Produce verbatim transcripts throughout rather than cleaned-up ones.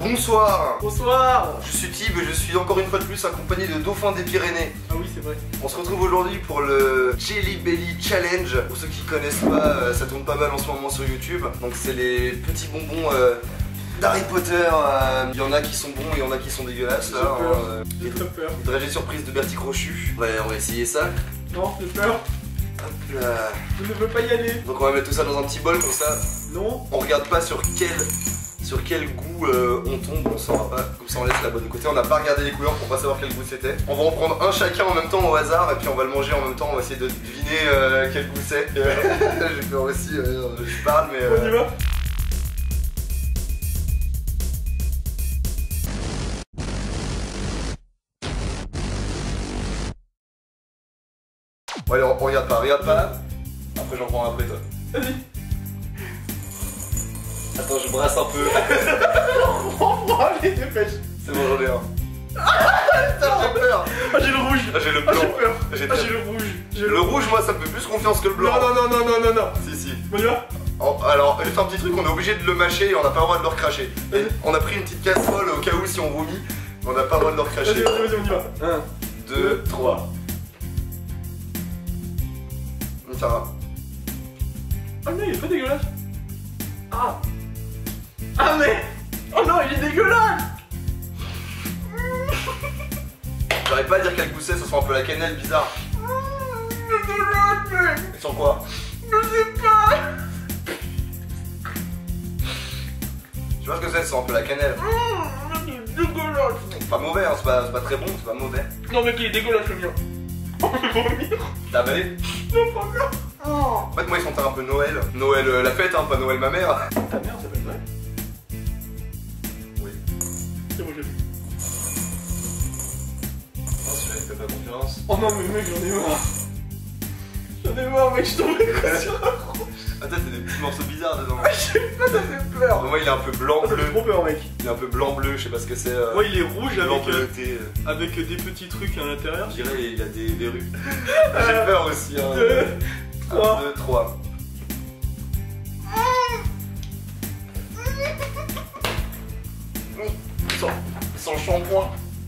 Bonsoir. Bonsoir. Je suis Tib et je suis encore une fois de plus accompagné de Dauphin des Pyrénées. Ah oui, c'est vrai. On se retrouve aujourd'hui pour le Jelly Belly Challenge. Pour ceux qui connaissent pas, euh, ça tourne pas mal en ce moment sur YouTube. Donc c'est les petits bonbons euh, d'Harry Potter. Il euh, y en a qui sont bons, il y en a qui sont dégueulasses. J'ai Là, peur. hein, J'ai très peur. Les dragées surprise de Bertie Crochu. Ouais, on va essayer ça. Non, j'ai peur. Hop là. Je ne veux pas y aller. Donc on va mettre tout ça dans un petit bol comme ça. Non. On regarde pas sur quel, sur quel goût euh, on tombe, on saura pas. Comme ça on laisse la bonne de côté. On n'a pas regardé les couleurs pour pas savoir quel goût c'était. On va en prendre un chacun en même temps au hasard et puis on va le manger en même temps. On va essayer de deviner euh, quel goût c'est. J'ai peur aussi, euh, je parle mais... Euh... On y va. Bon allez, on, on regarde pas, regarde pas. Après j'en prends après toi. Vas-y. Attends, je brasse un peu. Oh, allez, dépêche. C'est bon, j'en ai un. Putain, j'ai peur. Ah, j'ai le rouge. Ah, j'ai le Ah, blanc. j'ai peur. J'ai Ah, très- j'ai le rouge. J'ai Le rouge, moi, ça me fait plus confiance que le blanc. Non, non, non, non, non, non, non. Si, si. On y va. Oh, alors, juste un petit truc, on est obligé de le mâcher et on n'a pas le droit de le recracher. Et Vas-y. on a pris une petite casserole au cas où si on vomit, on n'a pas le droit de le Vas-y, recracher. vas-y, vas-y, on y va. un, deux, trois. Ça va. Oh non, il est pas dégueulasse. Ah. Ah, mais. Oh non, il est dégueulasse. J'arrive pas à dire quel goût c'est, ça sent un peu la cannelle bizarre. C'est dégueulasse, mais. Ils sont quoi? Je sais pas. Tu vois ce que c'est? Ça sent un peu la cannelle. Mmh, c'est dégueulasse. C'est pas mauvais, hein, c'est pas, c'est pas très bon, c'est pas mauvais. Non, mec, il est dégueulasse le mien. Oh, je vais vomir. T'as avalé? Non, pas bien. Oh. En fait, moi, ils sont un peu Noël. Noël euh, la fête, hein, pas Noël ma mère. Ta mère s'appelle Noël. Oui. C'est bon, j'ai vu. Non, celui-là, il fait pas confiance. Oh non, mais mec, j'en ai marre. J'en ai marre, mec, je tombais quoi sur un rouge. Attends, c'est des petits morceaux bizarres dedans. Je sais pas, ça fait peur. Moi, il est un peu Oh, ça blanc-bleu. fait trop peur, mec. Il est un peu blanc-bleu, je sais pas ce que c'est. Euh... Moi, il est rouge blanc avec, euh, bleuté. euh. avec des petits trucs à l'intérieur. Je dirais il a des verrues. J'ai peur aussi. Hein. Deux, trois. un, deux, trois. Sans, sans shampoing.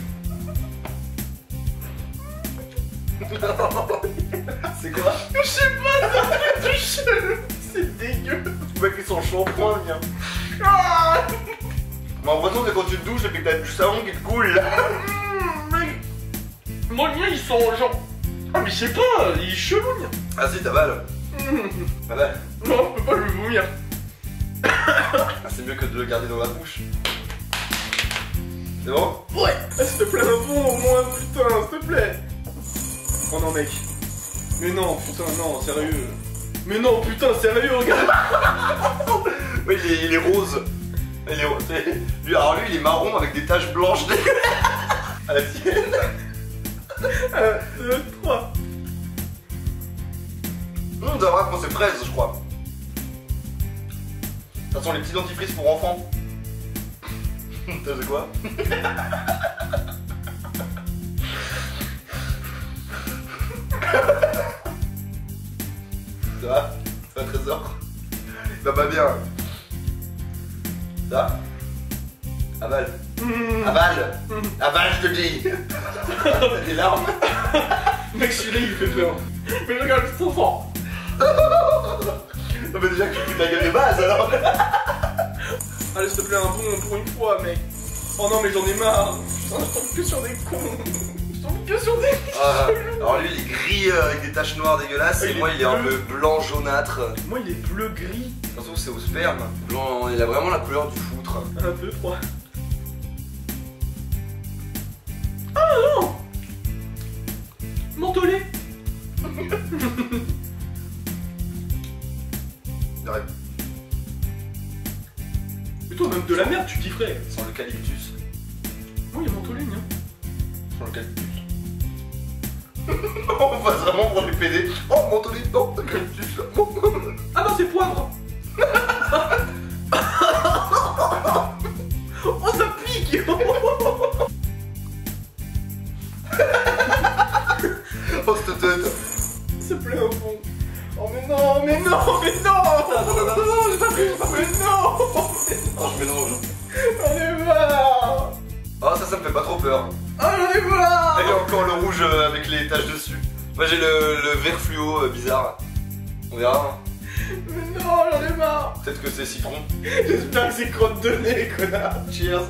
C'est quoi? Je sais pas, ça fait du chelou. C'est dégueu. Le mec, ils sont shampoing, viens. Ah. Mais en breton, c'est quand tu te douches et puis que t'as du savon qui te coule là. Mmh, mec. Moi, le mien, ils sont genre. Ah, mais je sais pas, il est chelou, le mien. Ah si, t'avales. Mmh. T'avales. Non, je peux pas, je vais vomir. Ah, c'est mieux que de le garder dans la bouche. C'est bon? Ouais. Ah, s'il te plaît, un bon au moins, putain, s'il te plaît. Oh non, mec. Mais non, putain, non, sérieux. Mais non, putain, sérieux, regarde. Ouais, il est, il est rose. Il est rose. Lui, alors lui, il est marron avec des taches blanches. À la tienne. un, deux, trois. On devrait prendre c'est fraise, je crois. Ça sont les petits dentifrices pour enfants. T'as de quoi? Ça va? Ça va, trésor? Ça va bien. Ça va? Avale. Mmh. Avale. Avale, je te dis. T'as des larmes. Mec, celui-là, il fait peur. Mais regarde, c'est trop fort. Non mais déjà que tu fous de la gueule de base alors. Allez, s'il te plaît, un bon pour une fois, mec. Oh non, mais j'en ai marre. Putain, je tombe que sur des cons. Je tombe que sur des Ah, alors lui il est gris euh, avec des taches noires dégueulasses et Il moi est il est un peu bleu. blanc jaunâtre. Moi, il est bleu-gris. Surtout c'est au sperme. Blanc, il a vraiment la couleur du foutre. un, deux, trois. Ah non. Mentholé. Arrête. Mais toi, même de la merde, tu kifferais. Sans l'eucalyptus. Moi, il y a mentholé, hein. Sans l'eucalyptus. On passe vraiment pour des P D. Oh mon tonnet, non, l'eucalyptus. Ah non, c'est poivre. Oh, ça pique. Oh cette tête. S'il te plaît, un bon. Oh mais non, mais non, mais non. Non, non, non, non, non, j'ai pas pris, j'ai pas pris. Mais non. Oh, je mélange. J'en ai marre. trop peur. Ah, j'en ai marre. Et encore le rouge euh, avec les taches dessus. Moi j'ai le, le vert fluo euh, bizarre. On verra. Mais non, j'en ai marre. Peut-être que c'est citron. J'espère que c'est crotte de nez, connard. Cheers.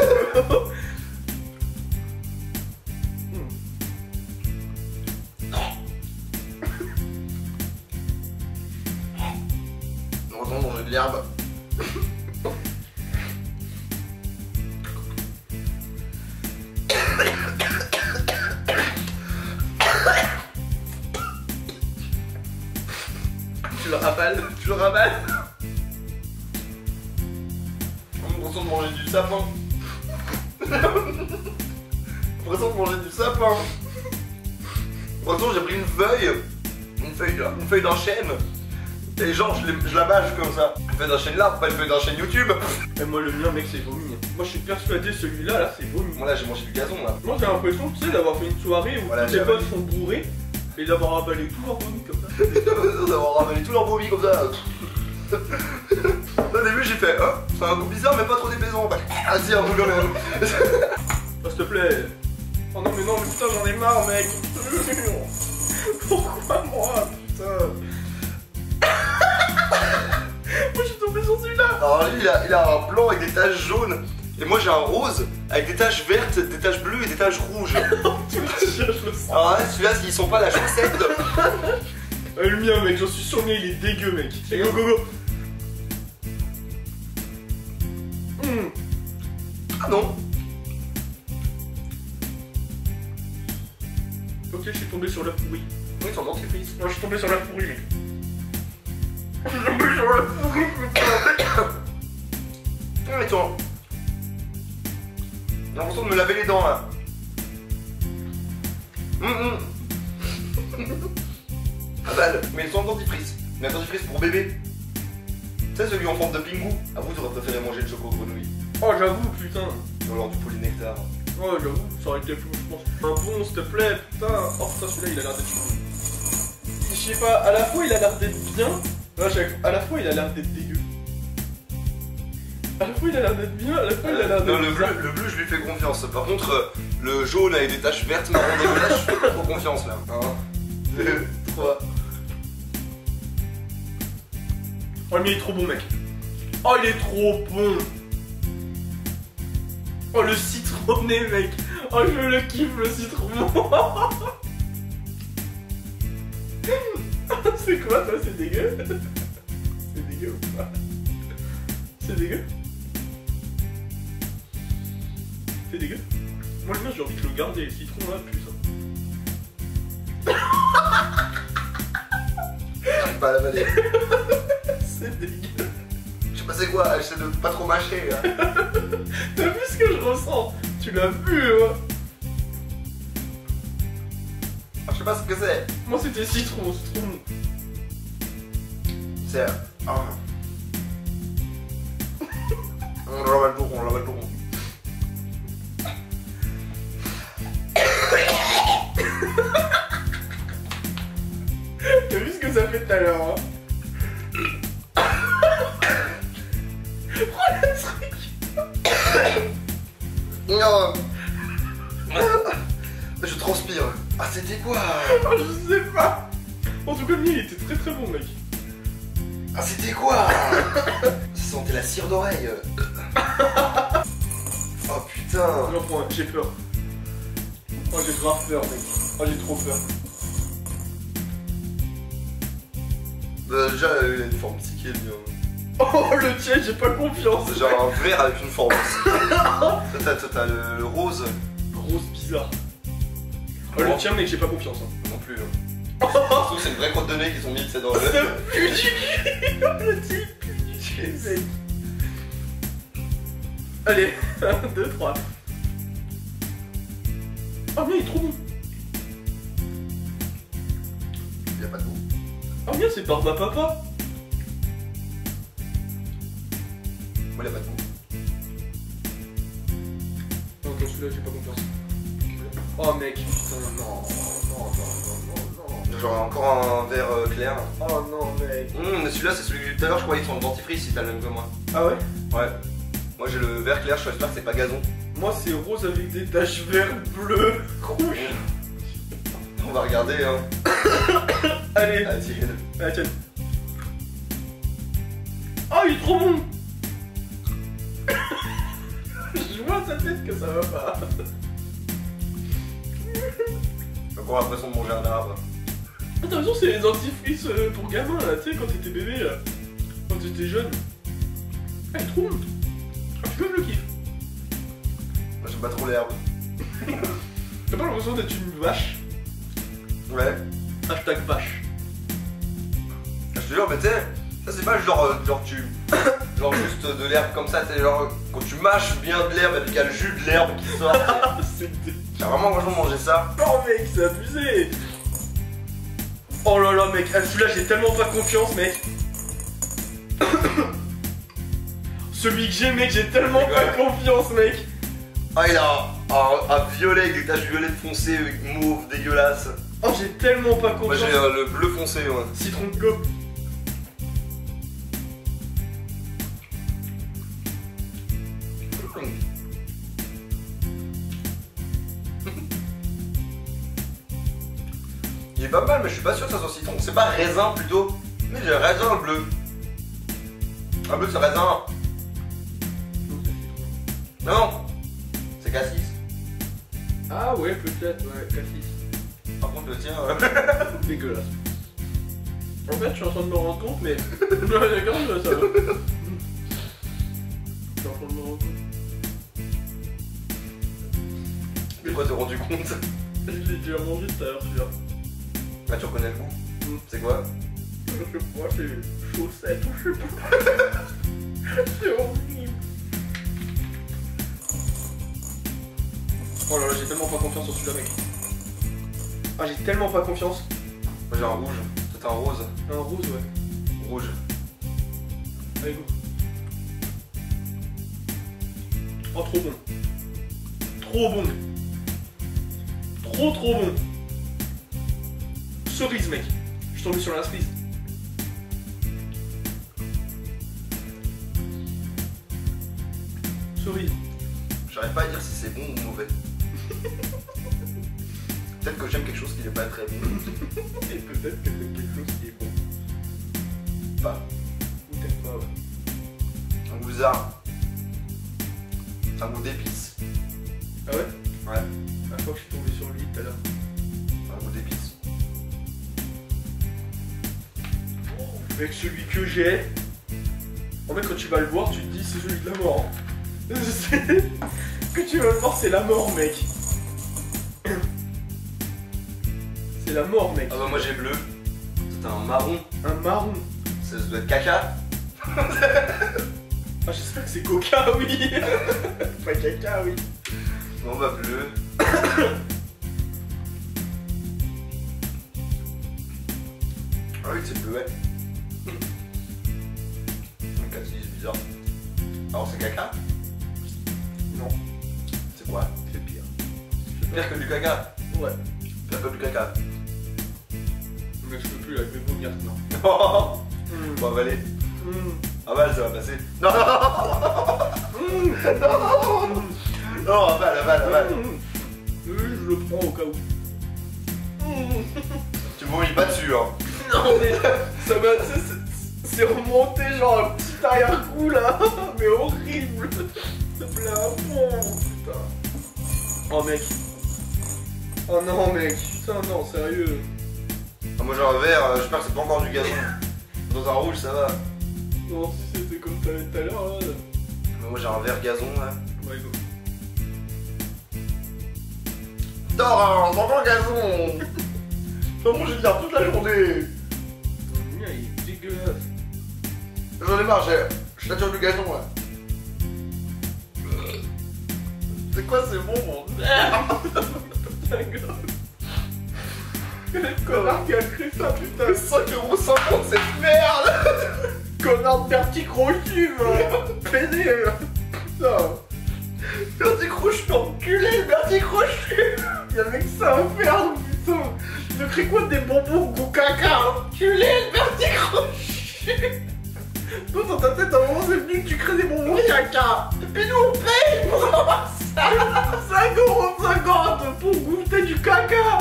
On retourne dans de l'herbe. Tu le ravales, tu le ravales. On a l'impression de manger du sapin. On a l'impression de manger du sapin. Pourtant j'ai pris une feuille, une feuille, une feuille d'un chêne. Et genre je, je la mâche comme ça. Une feuille d'un chêne là, pas une feuille d'un chêne YouTube. Et moi le mien mec c'est vomi. Moi je suis persuadé celui-là là c'est vomi. Moi là j'ai mangé du gazon là. Moi j'ai l'impression tu sais d'avoir fait une soirée où Voilà, tous tes j'ai potes avalé. sont bourrés et d'avoir avalé tout leur vomi comme ça. J'ai l'impression d'avoir ravalé tout leur vomi comme ça. Au début j'ai fait, oh, c'est un goût bizarre mais pas trop déplaisant. Ah si un goût quand même. Oh, s'il te plaît. Oh non mais non mais putain j'en ai marre mec. Pourquoi moi putain. Moi je suis tombé sur celui-là. Alors lui il a, il a un blanc avec des taches jaunes. Et moi j'ai un rose avec des taches vertes, des taches bleues et des taches rouges. Tu me tires, je le sens. Alors là celui-là s'ils sont pas la chaussette. Ah, le mien mec, j'en suis sûr le mien il est dégueu mec. Et go go go. Mmh. Ah non. Ok je suis tombé sur la pourrie. Oui ils sont dentifrice. Moi je suis tombé sur la pourrie mec. Je suis tombé sur la pourrie putain. Ah mais toi. J'ai l'impression de me laver les dents là. Hum hum. Ah balle. Mais ils sont en dentifrice. Mais un dentifrice pour bébé. Tu sais celui en forme de pingou. Ah vous t'aurais préféré manger le choco grenouille. Oh j'avoue putain. Ou alors du polynectar. Oh j'avoue, ça aurait été flou je pense. Un bon s'il te plaît putain. Oh putain celui-là il a l'air d'être chou. Je sais pas, à la fois il a l'air d'être bien. Là, à la fois il a l'air d'être dégueu. À la fois il a l'air d'être bien, à la fois il a l'air d'être. Non le bleu, le bleu je lui fais confiance. Par contre euh, le jaune avec des taches vertes marron dégueulasses, je fais pas trop confiance là. un, deux, trois. Oh mais il est trop bon mec. Oh il est trop bon. Oh le citronné mec. Oh je le kiffe le citron. C'est quoi toi, c'est dégueu? C'est dégueu ou pas? C'est dégueu? C'est dégueu? Moi le mien j'ai envie de le garder, le citron là putain. J'arrive pas à l'avaler. C'est dégueu. Je sais pas c'est quoi, j'essaie de pas trop mâcher là. T'as vu ce que je ressens? Tu l'as vu hein? Ah, je sais pas ce que c'est. Moi c'était citron, citron. C'est... Ah. On l'avale tout rond, on l'avale tout rond. T'as vu ce que ça fait tout à l'heure hein? Prends le truc. Non. Je transpire. Ah c'était quoi? Oh, je sais pas. En tout cas le mien il était très très bon mec. Ah c'était quoi? Ça sentait la cire d'oreille. Oh putain. J'en prends un, j'ai peur. Oh j'ai grave peur mec. Oh j'ai trop peur. Bah, déjà il a une forme psyché le mien. Oh le tien j'ai pas confiance. C'est genre un vert avec une forme. T'as t'as le, le rose. Rose bizarre. Oh le tien mec j'ai pas confiance hein. Non plus. Surtout c'est une vraie crotte de nez qu'ils ont mis c'est dans le. Ça pue du cul. Le type pue du cul mec. Allez, un, deux, trois. Oh mais il est trop bon. Y'a pas de goût. Oh bien c'est barbe à papa. Moi il a pas de goût. Non non celui-là j'ai pas confiance. Oh mec putain non non non non non non. Genre encore un vert euh, clair. Oh non mec. Hum, mais celui-là c'est celui que tout à l'heure je croyais qu'ils sont en dentifrice si t'as le même que moi. Ah ouais? Ouais. Moi j'ai le vert clair, j'espère que c'est pas gazon. Moi c'est rose avec des taches vert, bleu, rouge. On va regarder hein. Allez, Ah tiens. ah, tiens. Oh il est trop bon. Je vois sa tête que ça va pas. Donc on a l'impression de manger un arbre. Ah t'as raison, c'est les dentifrices euh, pour gamins là, tu sais quand t'étais bébé là. Quand t'étais jeune. Ah il est trop bon. Ah tu peux le kiff. Moi j'aime pas trop l'herbe. T'as pas l'impression d'être une vache? Ouais. Hashtag vache. Je te jure mais tu sais, ça c'est pas genre, euh, genre tu... genre juste de l'herbe comme ça, tu sais genre quand tu mâches bien de l'herbe et puis qu'il y a le jus de l'herbe qui sort. C'est dé... J'ai vraiment franchement mangé ça. Oh mec, c'est abusé. Oh là là mec, ah, celui-là j'ai tellement pas confiance mec. Celui que j'ai mec, j'ai tellement C'est pas quoi? confiance mec. Ah il a un, un, un violet avec des taches violettes foncées, mauve, dégueulasse. Oh j'ai tellement pas Moi confiance. j'ai euh, le bleu foncé ouais. Citron de gobe. Il est pas mal mais je suis pas sûr que ça soit citron. C'est pas raisin plutôt. Mais j'ai raisin le bleu. Un bleu c'est raisin. Non non. C'est cassis. Ah ouais peut-être, ouais, cassis. Par contre le tien... Euh... Dégueulasse. En fait je suis en train de me rendre compte mais... Non regarde ça va. Je suis en train de me rendre compte. De quoi t'es rendu compte? Je l'ai déjà mangé tout à l'heure celui-là. Ah tu reconnais le goût? Mm. C'est quoi? Je sais pas, c'est chaussette ou je sais pas. C'est horrible. Oh là là, j'ai tellement pas confiance sur celui-là mec. Ah j'ai tellement pas confiance. Moi j'ai un rouge. Toi t'as un rose. Un rose ouais. Rouge. Allez go. Oh trop bon. Trop bon. Trop trop bon. Cerise mec. Je suis tombé sur la cerise. Cerise. J'arrive pas à dire si c'est bon ou mauvais. Peut-être que j'aime quelque chose qui n'est pas très bon. Et peut-être que c'est quelque chose qui est bon. Pas. Ou t'aimes pas ouais. Un goût bizarre. Un goût d'épices. Ah ouais? Ouais. La fois que je suis tombé sur lui tout à l'heure. Un goût d'épices. Avec celui que j'ai. En fait quand tu vas le voir tu te dis c'est celui de la mort. Que tu vas le voir c'est la mort mec. C'est la mort mec. Ah bah moi j'ai bleu. C'est un marron. Un marron. Ça doit être caca. Ah j'espère que c'est coca oui. Pas caca oui. Bon bah bleu. Ah oui c'est bleuet. Un cassis c'est bizarre. Alors c'est caca? Non. C'est quoi? C'est pire. Pire que du caca. Ouais. Pire que du caca. Mais je peux plus là, je vais vomir maintenant. Mmh. Bon avaler. Mmh. Avale ça va passer. Non. Mmh. Non avale avale avale. Mmh. Oui, je le prends au cas où. Mmh. Tu vomis pas dessus hein. Non mais ça m'a... c'est- C'est remonté genre un petit arrière-goût là. Mais horrible. Ça me l'a à fond, putain. Oh mec. Oh non mec. Putain non, sérieux. Ah, moi j'ai un vert, euh, j'espère que c'est pas encore du gazon. Dans un rouge ça va. Non, si c'était comme t'avais tout à l'heure là. Mais moi j'ai un vert gazon là. Ouais, go. Dors hein, dans le gazon. Je vais manger de l'herbe toute la journée. Le mien il est dégueulasse. J'en ai marre, j'ai... je sature du gazon là. C'est quoi c'est bon mon merde. Ta gueule. Quel connard qui a créé ça putain. cinq euros cinquante cette merde. Connard de Bertie Crochu va. Pédé. Putain. Bertie Crochu, enculé le Bertie Crochu. Y'avait que ça à faire putain. Tu te crées quoi des bonbons goût caca. Enculé le Bertie Crochu. Toi dans ta tête à un moment c'est venu que tu crées des bonbons caca. Et nous on paye pour ça. cinq euros cinquante pour goûter du caca.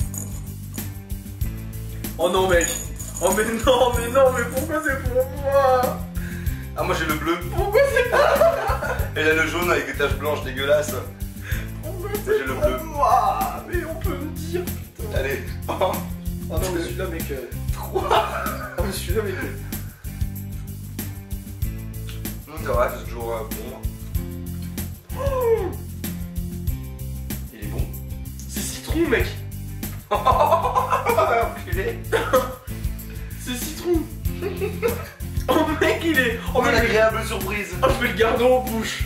Oh non mec. Oh mais non, mais non, mais pourquoi c'est pour moi? Ah moi j'ai le bleu. Pourquoi c'est pas? Et là le jaune avec des taches blanches dégueulasses. Pourquoi J'ai c'est le pour bleu. moi? Mais on peut me dire, putain. Allez. Oh non mais celui-là mec. euh, trois. Oh mais celui-là mec. euh, Non c'est vrai, c'est toujours euh, bon. oh, Il est bon. C'est citron mec. Enculé. C'est citron. Oh mec il est. Oh Oh mec, une agréable surprise. oh, je fais le gardon en bouche.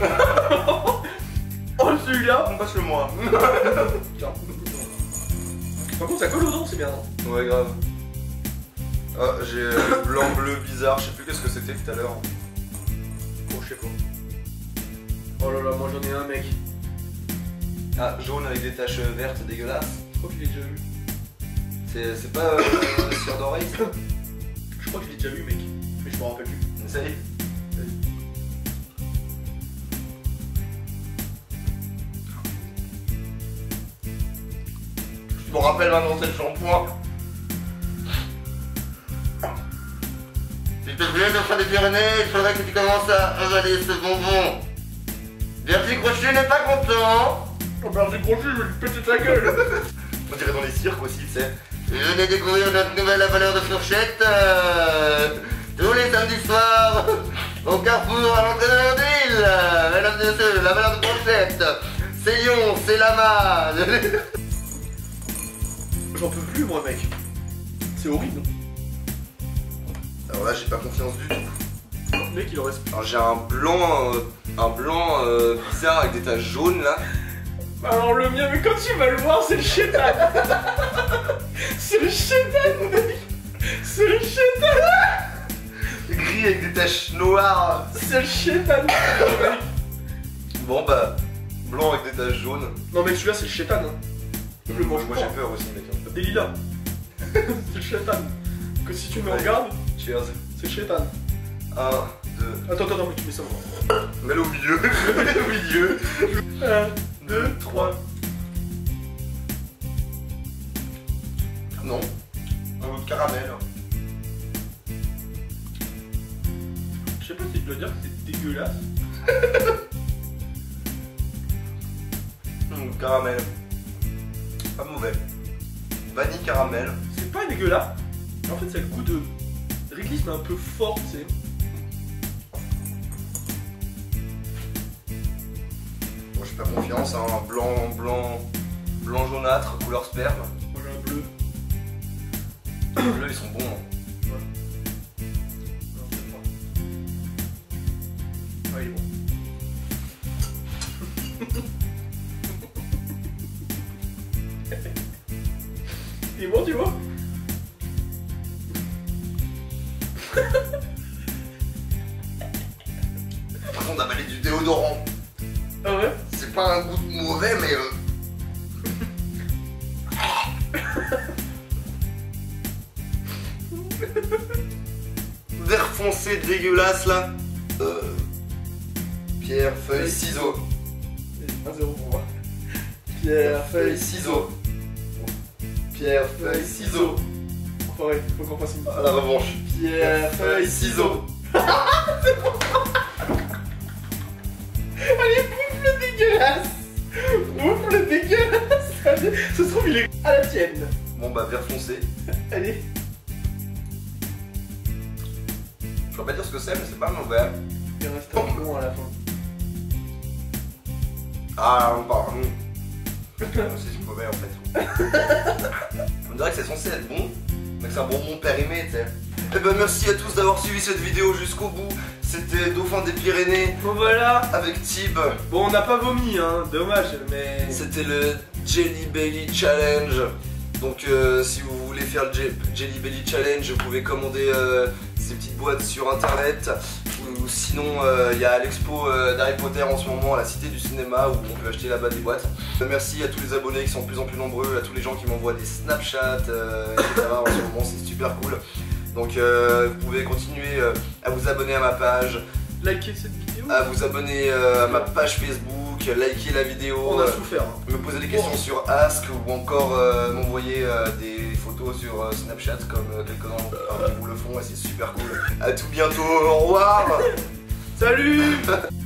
Oh celui-là. On passe le moi. Tiens. Par contre ça colle aux dents, c'est bien. Non? Ouais grave. Ah j'ai euh, blanc bleu bizarre, je sais plus qu'est-ce que c'était tout à l'heure. Oh je sais pas. Oh là là, moi j'en ai un mec. Ah jaune avec des taches euh, vertes dégueulasses. Je crois que je l'ai déjà vu. C'est c'est pas euh, sur d'oreille ça? Je crois que je l'ai déjà vu mec. Mais je me rappelle plus. Essaye. Je me rappelle maintenant c'est le shampoing. Si tu viens de faire des Pyrénées, il faudrait que tu commences à avaler ce bonbon. Bertie Crochet n'est pas content. Oh bah j'ai grossi, je vais lui péter ta gueule. On dirait dans les cirques aussi, tu sais. Venez découvrir notre nouvelle avaleur de fourchette euh, tous les samedis soirs au Carrefour à l'entrée de la ville. Mesdames et messieurs, la valeur de fourchette, c'est Lyon, c'est Lama. J'en peux plus moi mec. C'est horrible. Alors là, j'ai pas confiance du tout. Le mec il en reste plus. Alors j'ai un blanc, euh, un blanc euh, bizarre avec des taches jaunes là. Alors le mien, mais quand tu vas le voir, c'est le chétan. C'est le chétan mec. C'est le chétan. Gris avec des taches noires. C'est le chétan mec. Bon bah, blanc avec des taches jaunes. Non mais celui-là c'est le chétan hein. Je le mange Moi pas. j'ai peur aussi mec. Des lilas. C'est le chétan. Que si tu me regardes, Cheers. c'est le chétan. Un, deux. Attends, attends, attends, mais tu mets ça. Mets-le au milieu. Mets-le au milieu. Un, deux, trois. Non. Un goût de caramel. Je sais pas si je dois dire que c'est dégueulasse. Un goût de caramel. Pas mauvais. Vanille caramel. C'est pas dégueulasse. En fait, c'est le goût de réglisse, mais un peu fort, tu sais. Moi j'ai pas confiance, hein. Blanc, blanc, blanc jaunâtre, couleur sperme. Moi j'ai un bleu. Les bleus ils sont bons. Hein. Non, c'est pas. Ah, il est bon. Il est bon, tu vois? Par contre, avaler du déodorant. Ah ouais? C'est pas un goût mauvais, mais. Euh... Vert foncé dégueulasse là. Euh... Pierre, feuille, ciseaux. un zéro pour moi. Pierre, feuille, ciseaux. Pierre, Feuille, ciseaux. Enfin, ouais, faut qu'on fasse une. À la revanche. Pierre, feuille, ciseaux. Allez, bouffe le dégueulasse. Bouffe le dégueulasse. Allez, ça se trouve, il est à la tienne. Bon bah, vert foncé. Allez. Je peux pas dire ce que c'est, mais c'est pas mauvais. Il reste un bon à la fin. Ah, pardon. C'est mauvais en fait. On dirait que c'est censé être bon, mais que c'est un bonbon périmé, tu sais. Eh ben merci à tous d'avoir suivi cette vidéo jusqu'au bout. C'était Dauphin des Pyrénées Bon voilà. avec Tib. Bon, on n'a pas vomi, hein. Dommage, mais. C'était le Jelly Belly Challenge. Donc euh, si vous voulez faire le Je- Jelly Belly Challenge, vous pouvez commander euh, ces petites boîtes sur internet. Ou, ou sinon il euh, y a l'expo euh, d'Harry Potter en ce moment à la Cité du Cinéma où on peut acheter là-bas des boîtes. Merci à tous les abonnés qui sont de plus en plus nombreux, à tous les gens qui m'envoient des Snapchats, euh, et cetera. En ce moment c'est super cool. Donc euh, vous pouvez continuer euh, à vous abonner à ma page, Likez cette vidéo. à vous abonner euh, à ma page Facebook, Facebook, liker la vidéo, On a euh, souffert. Hein. me poser des questions sur Ask ou encore euh, m'envoyer euh, des photos sur euh, Snapchat comme euh, quelques-uns parmi vous le font et c'est super cool. A tout bientôt, au revoir. Salut.